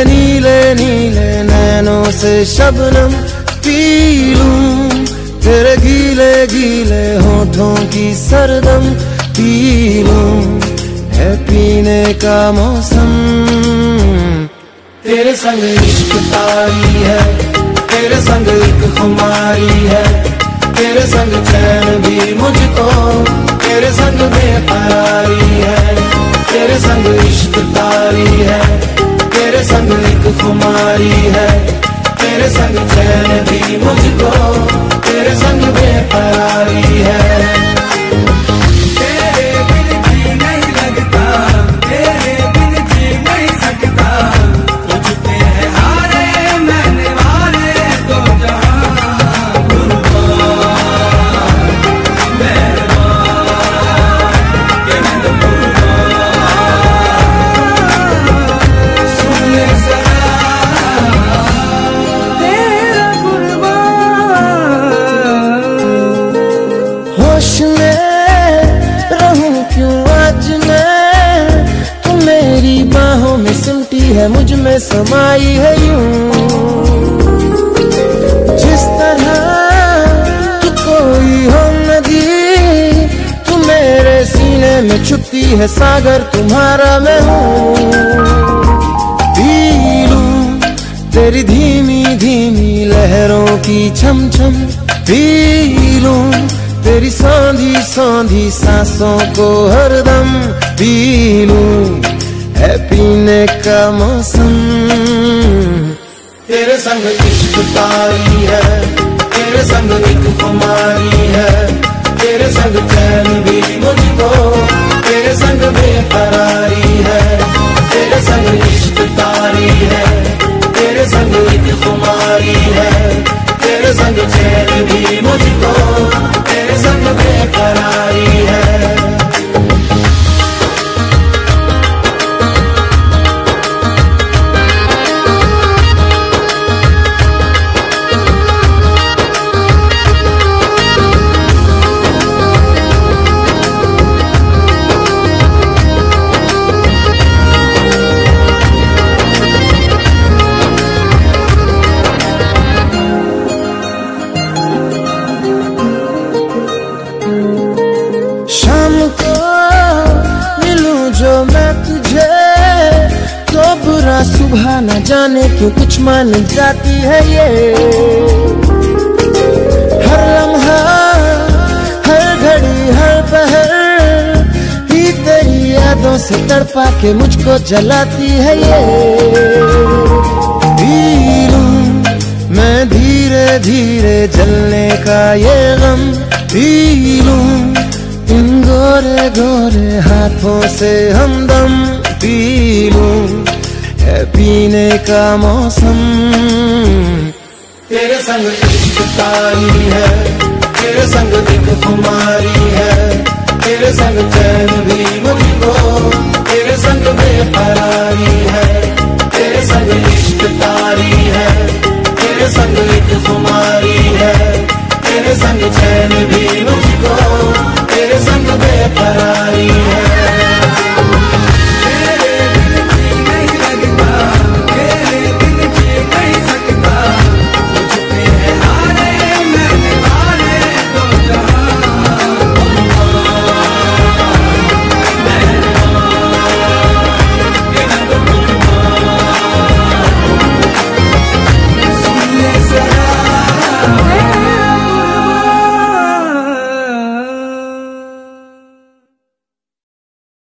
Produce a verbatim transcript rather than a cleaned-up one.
नीले नीले नैनों से शबनम पी लूं, तेरे गीले गीले होठों की सरदम पी लूं, है पीने का मौसम। तेरे संग इश्क तारी है, तेरे संग एक खुमारी है, तेरे संग चैन भी मुझको, तेरे संग बेकरारी है। तेरे संग इश्क तारी है, तेरे संग एक खुमारी है, तेरे संग चैन भी मुझको, तेरे संग बेकरारी है। तेरे बिन जी नहीं लगता, तेरे बिन जी नहीं सकता, तुझ पे है हारे मैंने वारे दो जहां। कुर्बान मेहरबान के मैं तो कुर्बान, सुन ले जरा तेरा कुर्बान। होश में रहूं क्यों आज मैं, तू मेरी बाहों में सिमटी है, मुझ में समाई है यूं। जिस तरह तू कोई हो नदी, तू मेरे सीने में छुपती है सागर, तुम्हारा मैं हूँ। पी लूं तेरी धीमी धीमी लहरों की छम छम, पी लूं तेरी सौंधी सौंधी सांसों को हरदम, पी लूं है पीने का मौसम। तेरे संग इश्क तारी है, तेरे संग एक खुमारी है, तेरे संग चैन भी मुझको, तेरे संग बेकरारी है। तेरे संग इश्क तारी है, तेरे संग एक खुमारी है, तेरे संग चैन भी मुझको, तेरे संग बेकरारी है। शाम को मिलूं जो मैं तुझे, तो बुरा सुबह न जाने क्यों कुछ मान जाती है ये। हर लम्हा हर घड़ी हर पहर ही तेरी यादों से तड़पा के मुझको जलाती है ये। पी लूं मैं धीरे धीरे जलने का ये गम, पी लूं इन गोरे गोरे हाथों से हमदम, पी लूं है पीने का मौसम। तेरे संग इश्क तारी है, तेरे संग एक खुमारी है, तेरे संग चैन भी मुझको, तेरे संग बेकरारी है। तेरे संग इश्क तारी है, तेरे संग एक खुमारी है, तेरे संग चैन भी